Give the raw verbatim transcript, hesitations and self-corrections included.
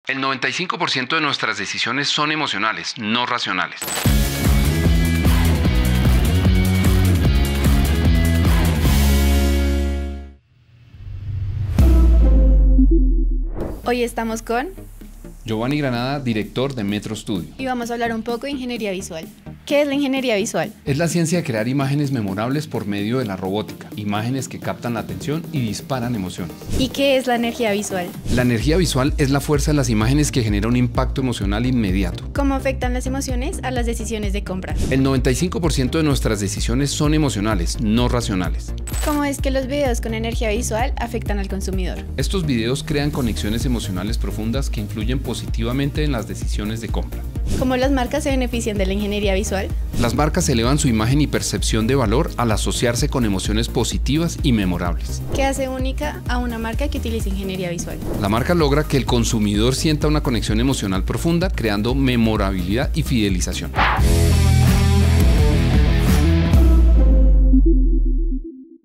El noventa y cinco por ciento de nuestras decisiones son emocionales, no racionales. Hoy estamos con Giovanni Granada, director de Metro Studio. y vamos a hablar un poco de ingeniería visual. ¿Qué es la ingeniería visual? Es la ciencia de crear imágenes memorables por medio de la robótica, imágenes que captan la atención y disparan emociones. ¿Y qué es la energía visual? La energía visual es la fuerza de las imágenes que genera un impacto emocional inmediato. ¿Cómo afectan las emociones a las decisiones de compra? El noventa y cinco por ciento de nuestras decisiones son emocionales, no racionales. ¿Cómo es que los videos con energía visual afectan al consumidor? Estos videos crean conexiones emocionales profundas que influyen positivamente en las decisiones de compra. ¿Cómo las marcas se benefician de la ingeniería visual? Las marcas elevan su imagen y percepción de valor al asociarse con emociones positivas y memorables. ¿Qué hace única a una marca que utiliza ingeniería visual? La marca logra que el consumidor sienta una conexión emocional profunda, creando memorabilidad y fidelización.